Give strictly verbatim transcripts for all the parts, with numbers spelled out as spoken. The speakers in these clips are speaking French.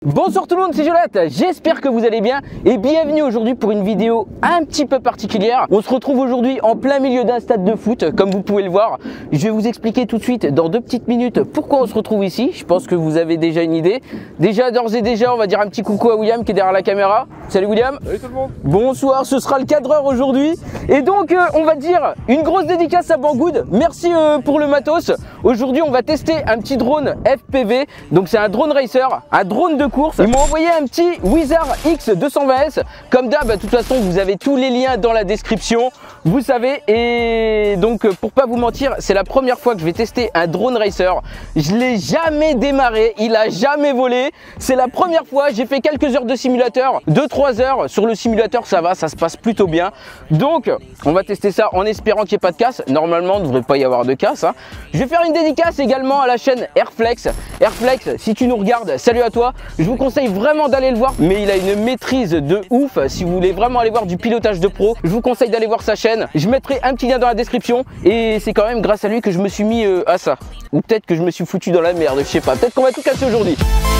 Bonsoir tout le monde, c'est Jolette, j'espère que vous allez bien et bienvenue aujourd'hui pour une vidéo un petit peu particulière. On se retrouve aujourd'hui en plein milieu d'un stade de foot, comme vous pouvez le voir. Je vais vous expliquer tout de suite dans deux petites minutes pourquoi on se retrouve ici. Je pense que vous avez déjà une idée. Déjà d'ores et déjà, on va dire un petit coucou à William qui est derrière la caméra. Salut William. Salut tout le monde. Bonsoir, ce sera le cadreur aujourd'hui. Et donc euh, on va dire une grosse dédicace à Banggood. Merci euh, pour le matos. Aujourd'hui on va tester un petit drone F P V. Donc c'est un drone racer, un drone de course. Ils m'ont envoyé un petit Wizard X deux cent vingt S. Comme d'hab, de toute façon, vous avez tous les liens dans la description. Vous savez. Et donc, pour pas vous mentir, c'est la première fois que je vais tester un drone racer. Je l'ai jamais démarré. Il a jamais volé. C'est la première fois. J'ai fait quelques heures de simulateur, deux trois heures. Sur le simulateur, ça va, ça se passe plutôt bien. Donc, on va tester ça en espérant qu'il n'y ait pas de casse. Normalement, il ne devrait pas y avoir de casse. Hein. Je vais faire une dédicace également à la chaîne Airflex. Airflex, si tu nous regardes, salut à toi. Je vous conseille vraiment d'aller le voir, mais il a une maîtrise de ouf. Si vous voulez vraiment aller voir du pilotage de pro, je vous conseille d'aller voir sa chaîne. Je mettrai un petit lien dans la description et c'est quand même grâce à lui que je me suis mis euh, à ça. Ou peut-être que je me suis foutu dans la merde, je sais pas. Peut-être qu'on va tout casser aujourd'hui.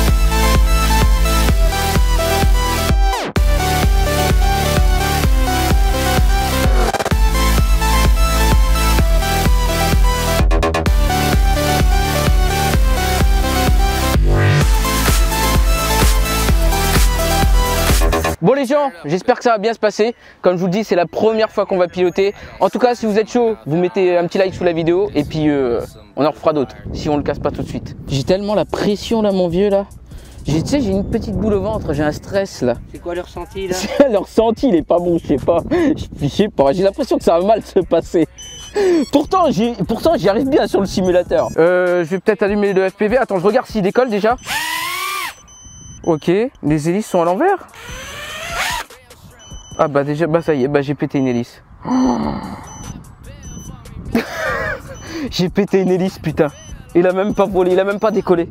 Bon les gens, j'espère que ça va bien se passer. Comme je vous le dis, c'est la première fois qu'on va piloter. En tout cas, si vous êtes chaud, vous mettez un petit like sous la vidéo et puis euh, on en refera d'autres si on le casse pas tout de suite. J'ai tellement la pression là, mon vieux là. Tu sais, j'ai une petite boule au ventre, j'ai un stress là. C'est quoi le ressenti là? Le ressenti, il est pas bon, je sais pas. Je sais pas, j'ai l'impression que ça va mal se passer. Pourtant, j'y pourtant, j'y arrive bien sur le simulateur. Euh, je vais peut-être allumer le F P V. Attends, je regarde s'il décolle déjà. Ok, les hélices sont à l'envers. Ah bah déjà, bah ça y est, bah j'ai pété une hélice. Oh. J'ai pété une hélice, putain. Il a même pas volé, il a même pas décollé.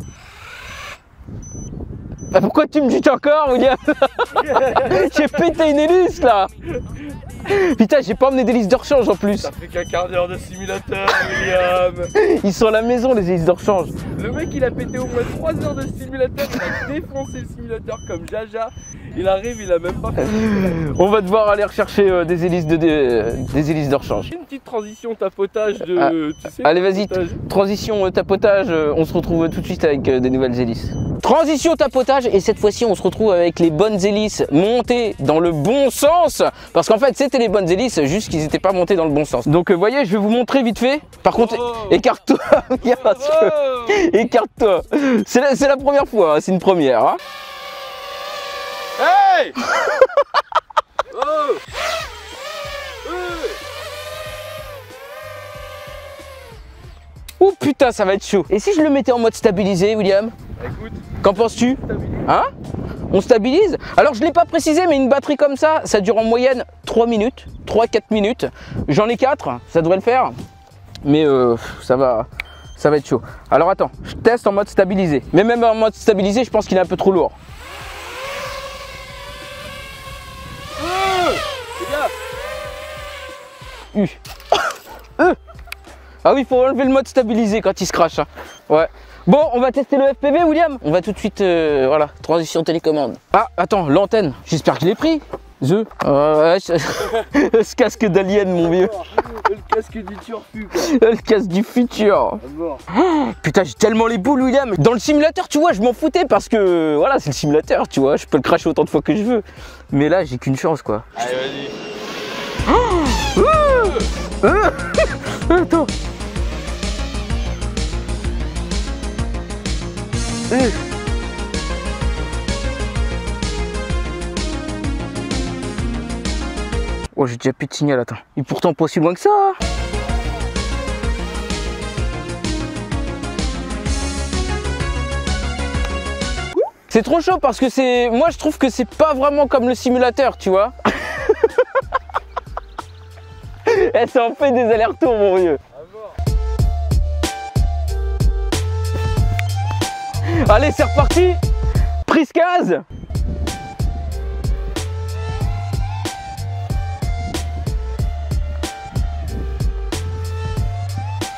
Bah pourquoi tu me dis encore, William? J'ai pété une hélice là. Putain, j'ai pas emmené d'hélice de rechange en plus. Ça fait qu'un quart d'heure de simulateur, William. Ils sont à la maison, les hélices de rechange. Le mec, il a pété au moins trois heures de simulateur. Il a défoncé le simulateur comme Jaja. Il arrive, il a même pas fait. On va devoir aller rechercher euh, des hélices de, de, des hélices de rechange. Une petite transition tapotage de. Ah, tu sais, allez, vas-y, tapotage. transition euh, tapotage. Euh, on se retrouve tout de suite avec euh, des nouvelles hélices. Transition tapotage, et cette fois-ci, on se retrouve avec les bonnes hélices montées dans le bon sens. Parce qu'en fait, c'était les bonnes hélices, juste qu'ils n'étaient pas montés dans le bon sens. Donc, vous euh, voyez, je vais vous montrer vite fait. Par contre, Oh. écarte-toi. Oh. Écarte-toi. C'est la, la première fois, hein, c'est une première. Hein. Hey. Oh. Oh putain, ça va être chaud. Et si je le mettais en mode stabilisé, William? Écoute, Qu'en penses-tu? stabilise. Hein? On stabilise? Alors je ne l'ai pas précisé, mais une batterie comme ça, ça dure en moyenne trois minutes, trois à quatre minutes. J'en ai quatre, ça devrait le faire. Mais euh, ça va, ça va être chaud. Alors attends, je teste en mode stabilisé. Mais même en mode stabilisé, je pense qu'il est un peu trop lourd. Uh. Euh. Ah oui, il faut enlever le mode stabilisé quand il se crache. Hein. Ouais. Bon, on va tester le F P V, William. On va tout de suite, euh, voilà, transition télécommande. Ah, attends, l'antenne. J'espère que je l'ai pris. The. Euh, ouais, ce casque d'alien, mon vieux. Le casque du turfu, quoi. Le casque du futur. Mort. Oh, putain, j'ai tellement les boules, William. Dans le simulateur, tu vois, je m'en foutais parce que, voilà, c'est le simulateur, tu vois. Je peux le cracher autant de fois que je veux. Mais là, j'ai qu'une chance, quoi. Allez, vas-y. Oh, euh, euh, attends. Euh. Oh, j'ai déjà plus de signal, attends. Et pourtant pas si loin que ça. C'est trop chaud parce que c'est... Moi je trouve que c'est pas vraiment comme le simulateur, tu vois. Elle s'en fait des allers-retours, mon vieux. Allez, c'est reparti. Prise quinze.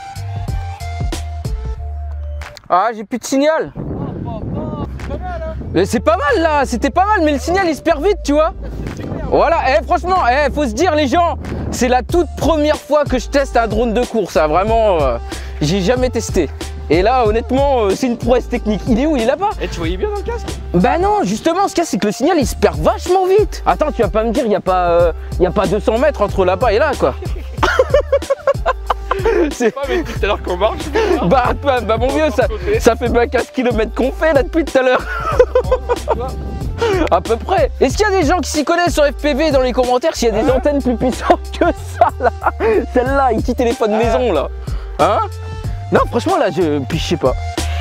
Ah, j'ai plus de signal. Oh, oh, oh, pas mal, hein. C'est pas mal là, c'était pas mal, mais le signal il se perd vite, tu vois. Voilà, eh, franchement, eh, faut se dire les gens, c'est la toute première fois que je teste un drone de course, hein, vraiment, euh, j'ai jamais testé. Et là, honnêtement, euh, c'est une prouesse technique. Il est où? Il est là-bas? Et tu voyais bien dans le casque? Bah non, justement, ce cas c'est que le signal il se perd vachement vite. Attends, tu vas pas me dire, il n'y a, euh, y a pas deux cents mètres entre là-bas et là, quoi. C'est pas, mais depuis tout à l'heure qu'on marche. Bah, bah, bah mon vieux, ça, ça fait bah, quinze kilomètres qu'on fait là depuis tout à l'heure. À peu près. Est-ce qu'il y a des gens qui s'y connaissent sur F P V dans les commentaires s'il y a des hein antennes plus puissantes que ça là? Celle-là, un petit téléphone ah. maison là. Hein? Non, franchement là, je. Puis je sais pas.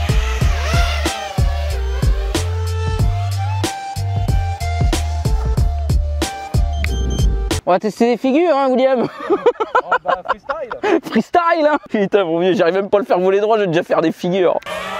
On va tester les figures, hein, William. Oh bah freestyle. Freestyle, hein. Putain, mon vieux, j'arrive même pas à le faire voler droit, je vais déjà faire des figures.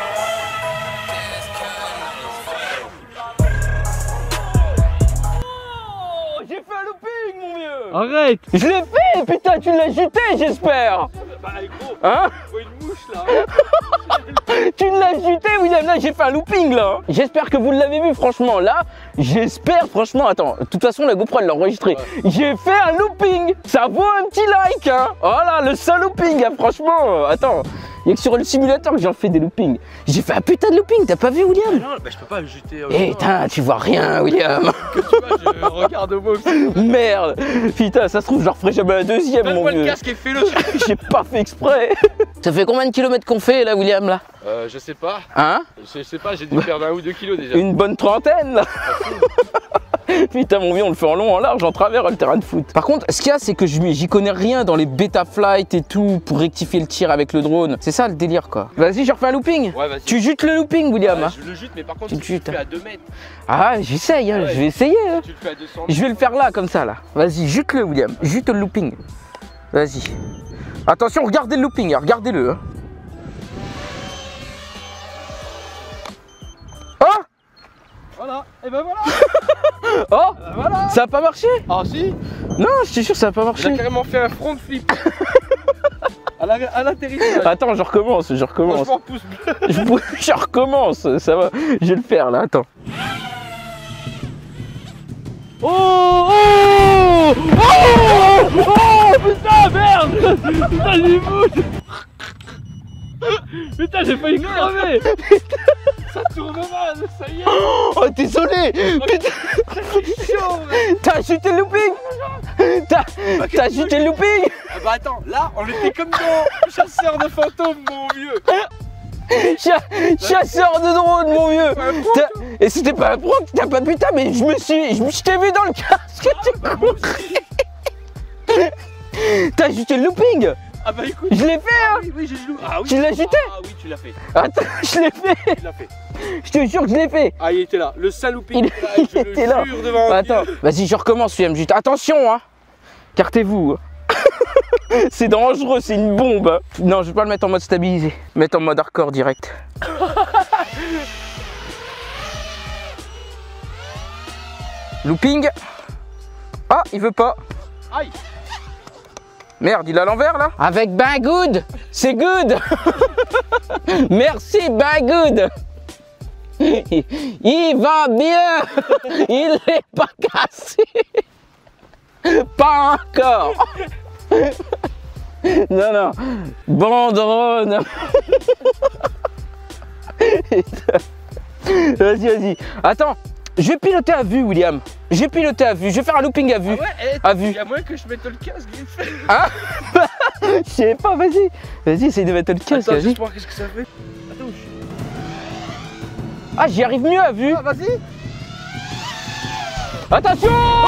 Oh, j'ai fait un looping, mon vieux. Arrête. Je l'ai fait, putain, tu l'as jeté, j'espère. Bah gros, hein? faut une mouche là. Tu l'as jeté, William, là j'ai fait un looping là. J'espère que vous l'avez vu, franchement, là, j'espère, franchement, attends, de toute façon la GoPro elle l'a enregistré. Ouais. J'ai fait un looping, ça vaut un petit like, hein. Voilà, le seul looping, hein, franchement, attends. Il y a que sur le simulateur que j'en fais des loopings. J'ai fait un putain de looping, t'as pas vu, William? Non, bah je peux pas le jeter. Eh putain, tu vois rien, William. Que tu vois, je regarde au box. Merde, putain, ça se trouve, je referai jamais un deuxième, mon vieux. Le casque et fais-le. J'ai pas fait exprès. Ça fait combien de kilomètres qu'on fait là, William, là? Euh, je sais pas. Hein? Je sais pas, j'ai dû perdre un ou deux kilos déjà. Une bonne trentaine, là. Putain, mon vieux, on le fait en long, en large, en travers, le terrain de foot. Par contre, ce qu'il y a, c'est que j'y connais rien dans les bêta flight et tout pour rectifier le tir avec le drone. C'est ça le délire, quoi. Vas-y, je refais un looping. Ouais, vas-y. Tu jutes le looping, William. Ouais, hein. je le jute, mais par contre, tu, tu, tu le fais à deux mètres. Ah, j'essaye, hein. Ah ouais. Je vais essayer. Hein. Tu le fais à deux cents. Je vais le faire là, comme ça, là. Vas-y, jute-le, William. Jute le looping. Vas-y. Attention, regardez le looping, hein. Regardez-le. Hein. Voilà, et ben voilà. Oh, ben voilà. Ça a pas marché? Ah si. Non, je suis sûr que ça a pas marché. Il a carrément fait un front flip. À l'atterrissage. Attends, je recommence, je recommence. Franchement, pouce bleu. Je, je recommence, ça va. Je vais le faire là, attends. Oh oh oh oh putain, merde. Putain, j'ai fou. Putain, j'ai failli crever. Ça tourne mal, ça y est. Oh, désolé. Putain, t'as chuté le looping. T'as chuté le looping. Ah bah attends, là, on était comme dans Chasseur de fantômes, mon vieux. Ch chasseur de drone, mon vieux. Et c'était pas un pro, t'as pas putain, mais je me suis, je t'ai vu dans le casque. Ah, bah, moi aussi. T'as chuté le looping. Ah bah écoute, je l'ai fait, hein. Oui, oui, j'ai joué. Ah oui. Tu l'as jeté? Ah oui, tu l'as fait. Attends, je l'ai fait. Tu l'as fait. Je te jure que je l'ai fait. Ah, il était là, le sale looping. Il, là, il je était le là. Jure devant attends, vas-y, je recommence, William. Juste attention, hein. Cartez-vous. C'est dangereux, c'est une bombe. Non, je vais pas le mettre en mode stabilisé. Mettre en mode hardcore direct. Looping. Ah, il veut pas. Aïe. Merde, il est à l'envers là. Avec Banggood, c'est good. Merci Banggood. Il va bien. Il n'est pas cassé. Pas encore. Non, non. Bon drone. Vas-y, vas-y. Attends. Je vais piloter à vue, William. Je vais piloter à vue. Je vais faire un looping à vue. Ah ouais, hey, à vue. Il y a moins que je mette le casque vite fait. Hein? Je sais pas, vas-y. Vas-y, essaye de mettre le casque. Attends, juste voir qu'est-ce que ça fait. Attends, je suis... Ah, j'y arrive mieux à vue. Ah, vas-y. Attention.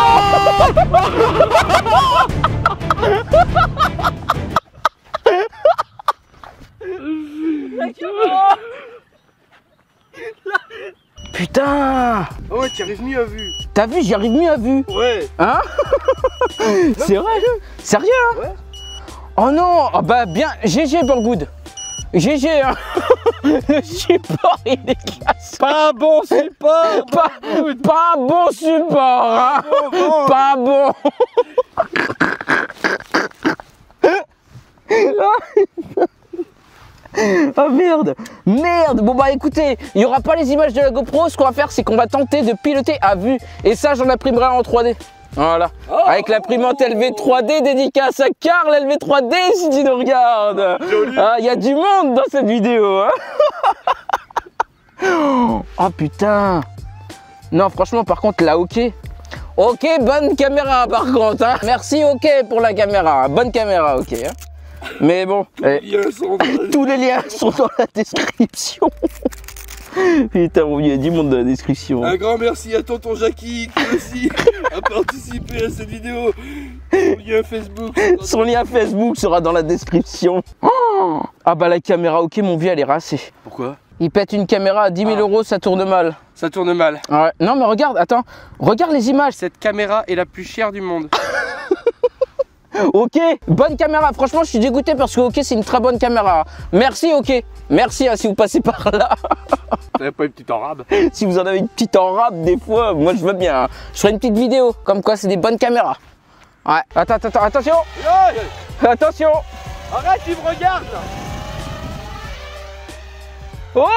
Putain. Oh ouais, tu arrives mieux à vue. T'as vu, j'y arrive mieux à vue. Ouais. Hein? C'est vrai? Sérieux? Hein? Ouais. Oh non. Oh bah bien, G G Banggood. G G, hein. Le support il est cassé. Pas bon support. Pas, pas bon support, hein. Bon, bon. Pas bon. Oh merde, merde. Bon bah écoutez, il n'y aura pas les images de la GoPro. Ce qu'on va faire, c'est qu'on va tenter de piloter à vue. Et ça, j'en imprimerai en trois D. Voilà, oh, avec l'imprimante L V trois D, dédicace à Karl L V trois D si tu nous regardes. Ah, il y a du monde dans cette vidéo. Hein. Oh putain. Non, franchement, par contre, là, ok. Ok, bonne caméra, par contre. Hein. Merci, ok, pour la caméra. Bonne caméra, ok. Hein. Mais bon, tous, eh, les dans... tous les liens sont dans la description. Putain, il y a du monde dans la description. Un grand merci à tonton Jackie qui aussi a participé à cette vidéo. Son lien Facebook. Son lien Facebook sera dans la description. Oh, ah bah la caméra, ok, mon vieux, elle est racée. Pourquoi? Il pète une caméra à dix mille euros, ça tourne mal. Ça tourne mal. Ouais. Non mais regarde, attends, regarde les images. Cette caméra est la plus chère du monde. Ok, bonne caméra. Franchement, je suis dégoûté parce que ok, c'est une très bonne caméra. Merci, ok. Merci hein, si vous passez par là. Vous n'avez pas une petite en rab? Si vous en avez une petite en rab, des fois, moi je veux bien. Hein. Je ferai une petite vidéo, comme quoi c'est des bonnes caméras. Ouais. Attends, attends, attention. Yo attention. Arrête, tu me regardes. Oh.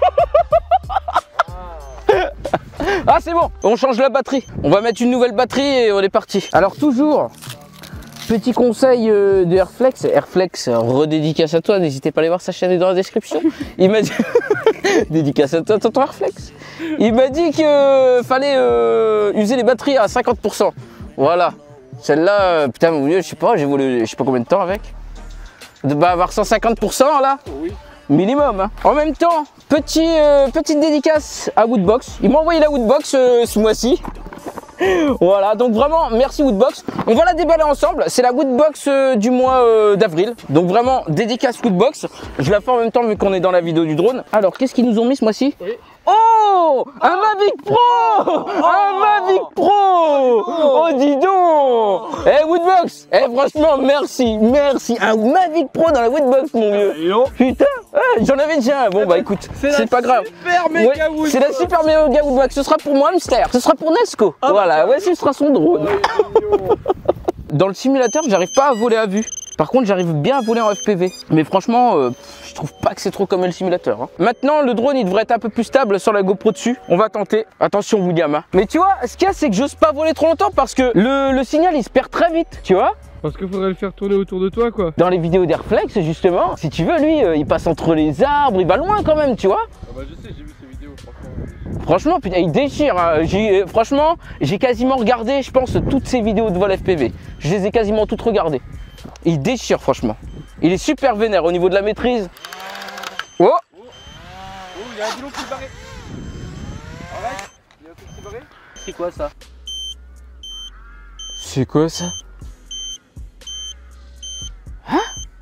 Ah c'est bon, on change la batterie. On va mettre une nouvelle batterie et on est parti. Alors toujours, petit conseil de Airflex. Airflex, redédicace à toi, n'hésitez pas à aller voir sa chaîne, est dans la description. Il m'a dit, dédicace à toi, tonton Airflex. Il m'a dit que fallait euh, user les batteries à cinquante pour cent. Voilà, celle-là, euh, putain mon vieux, je sais pas, j'ai volé, je sais pas combien de temps avec. De bah, avoir cent cinquante pour cent là. Oui. Minimum. Hein. En même temps, petit, euh, petite dédicace à Woodbox. Il m'a envoyé la Woodbox euh, ce mois-ci. Voilà, donc vraiment, merci Woodbox. On va la déballer ensemble. C'est la Woodbox euh, du mois euh, d'avril. Donc vraiment, dédicace Woodbox. Je la fais en même temps vu qu'on est dans la vidéo du drone. Alors, qu'est-ce qu'ils nous ont mis ce mois-ci? Oui. Oh, un Mavic Pro. Oh, un Mavic Pro. Oh, dis donc. Eh hey, Woodbox, eh hey, franchement, merci, merci. Un Mavic Pro dans la Woodbox, mon vieux. Putain, ah, j'en avais déjà un. Bon, bah écoute, c'est pas grave. Ouais, c'est la super méga Woodbox. Ce sera pour mon hamster. Ce sera pour Nesco. Ah, voilà, ouais, ce sera son drone. Dans le simulateur, j'arrive pas à voler à vue. Par contre, j'arrive bien à voler en F P V. Mais franchement, euh, je trouve pas que c'est trop comme le simulateur. Hein. Maintenant, le drone, il devrait être un peu plus stable sur la GoPro dessus. On va tenter. Attention, William. Hein. Mais tu vois, ce qu'il y a, c'est que j'ose pas voler trop longtemps parce que le, le signal, il se perd très vite. Tu vois? Parce qu'il faudrait le faire tourner autour de toi, quoi. Dans les vidéos d'Airflex, justement, si tu veux, lui, euh, il passe entre les arbres, il va loin quand même, tu vois? Ah bah je sais, j'ai vu ces vidéos, franchement. Franchement, putain, il déchire. Hein. Euh, franchement, j'ai quasiment regardé, je pense, toutes ces vidéos de vol F P V. Je les ai quasiment toutes regardées. Il déchire, franchement. Il est super vénère au niveau de la maîtrise. Oh! Oh, il y a un boulot qui est barré. Arrête, il y a un truc qui est barré. C'est quoi ça? C'est quoi ça? Hein?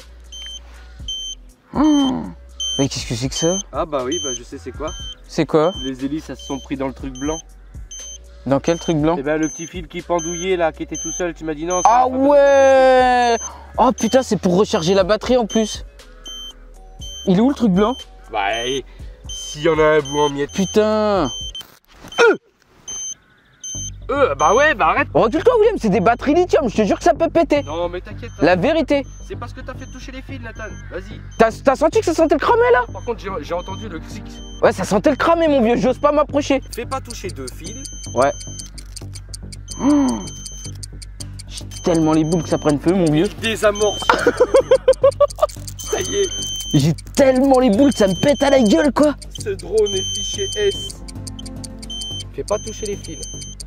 Oh. Mais qu'est-ce que c'est que ça? Ah bah oui, bah je sais c'est quoi. C'est quoi? Les hélices, elles se sont pris dans le truc blanc. Dans quel truc blanc? Eh ben le petit fil qui pendouillait là, qui était tout seul, tu m'as dit non. Ah ouais. Oh putain, c'est pour recharger la batterie en plus. Il est où le truc blanc? Bah s'il y en a un bout en miettes. Putain. Euh Euh, bah ouais, bah arrête. Recule-toi William, c'est des batteries lithium, je te jure que ça peut péter. Non mais t'inquiète. La vérité. C'est parce que t'as fait toucher les fils Nathan, vas-y. T'as senti que ça sentait le cramé là? Par contre j'ai entendu le clic. Ouais, ça sentait le cramé mon vieux, j'ose pas m'approcher. Fais pas toucher deux fils. Ouais. Oh. J'ai tellement les boules que ça prenne feu mon vieux. Désamorce. Ça y est. J'ai tellement les boules que ça me pète à la gueule quoi. Ce drone est fiché S. Fais pas toucher les fils.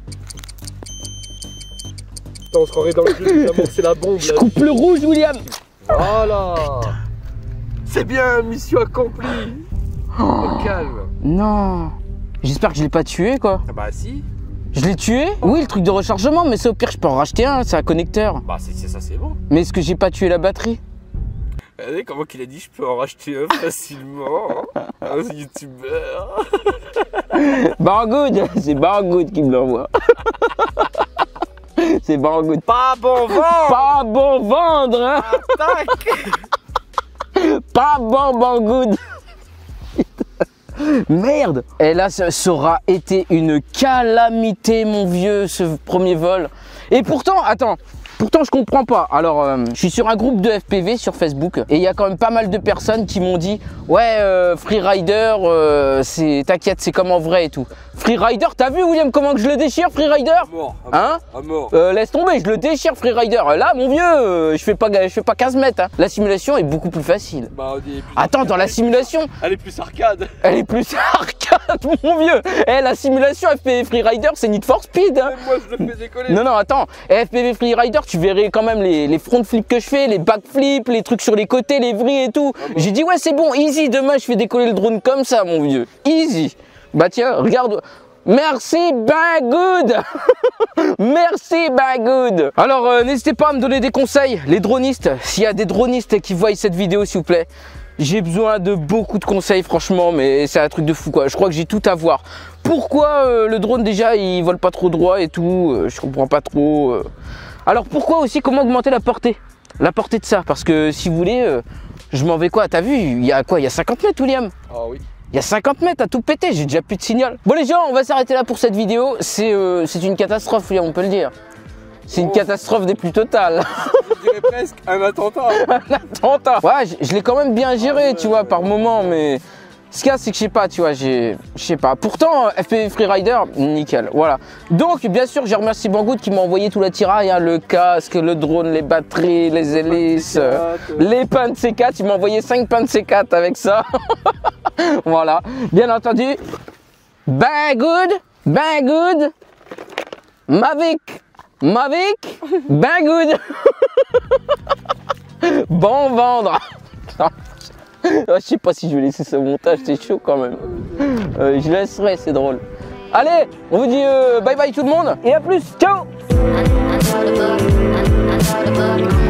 Putain, on se croirait dans le jeu, c'est la bombe. Je coupe le rouge William. Voilà. C'est bien, mission accomplie. Oh. Au calme. Non. J'espère que je l'ai pas tué quoi. Ah bah si. Je l'ai tué? Oui, le truc de rechargement, mais c'est au pire je peux en racheter un, c'est un connecteur. Bah c'est ça, c'est bon. Mais est-ce que j'ai pas tué la batterie? Regardez comment qu'il a dit je peux en racheter un facilement. Un youtubeur. Banggood, c'est Banggood qui me l'envoie. C'est Banggood. Pas bon vendre. Pas bon vendre hein. Attaque. Pas bon Banggood. Merde. Et là ça, ça aura été une calamité mon vieux ce premier vol. Et pourtant, attends, Pourtant je comprends pas. Alors euh, je suis sur un groupe de F P V sur Facebook et il y a quand même pas mal de personnes qui m'ont dit ouais euh, Freerider euh, c'est t'inquiète c'est comme en vrai et tout. Freerider, t'as vu William comment que je le déchire Freerider? À mort, à Hein mort, à mort. Euh, laisse tomber, je le déchire Freerider. Là mon vieux, euh, je fais pas je fais pas quinze mètres. Hein. La simulation est beaucoup plus facile. Bah, on dit plus Attends, arcade. dans la simulation, Elle est plus arcade. elle est plus arcade mon vieux. Eh la simulation F P V Freerider c'est Need for Speed. Hein. Même moi je le fais décoller. Non, non, attends, F P V Freerider, tu verrais quand même les, les front flips que je fais, les backflips, les trucs sur les côtés, les vrilles et tout. Ah bon. J'ai dit, ouais, c'est bon, easy, demain je fais décoller le drone comme ça, mon vieux. Easy. Bah tiens, regarde. Merci, Banggood. Merci, Banggood. Alors, euh, n'hésitez pas à me donner des conseils, les dronistes. S'il y a des dronistes qui voient cette vidéo, s'il vous plaît. J'ai besoin de beaucoup de conseils, franchement, mais c'est un truc de fou, quoi. Je crois que j'ai tout à voir. Pourquoi euh, le drone, déjà, il vole pas trop droit et tout, euh, je comprends pas trop. Euh. Alors, pourquoi aussi, comment augmenter la portée? La portée de ça, parce que si vous voulez, euh, je m'en vais quoi? T'as vu, il y a quoi? Il y a cinquante mètres, William? Ah oui. Il y a cinquante mètres à tout péter, j'ai déjà plus de signal. Bon les gens, on va s'arrêter là pour cette vidéo. C'est euh, c'est une catastrophe, William, on peut le dire. C'est une Oh. catastrophe des plus totales. Je dirais presque un attentat. Un attentat. Ouais, je, je l'ai quand même bien géré, tu vois, par moment, mais ce qu'il y a, c'est que je sais pas, tu vois, j'ai, je sais pas. Pourtant, F P V Freerider, nickel, voilà. Donc, bien sûr, j'ai remercié Banggood qui m'a envoyé tout l'attirail, hein, le casque, le drone, les batteries, les hélices, euh, les pains de C quatre. Il m'a envoyé cinq pains de C quatre avec ça. Voilà, bien entendu. Banggood, Banggood, Mavic, Mavic, Banggood. Bon vendre. Je sais pas si je vais laisser ce montage, c'est chaud quand même. Euh, je laisserai, c'est drôle. Allez, on vous dit euh, bye bye tout le monde et à plus, ciao. I, I know the book, I, I know the book.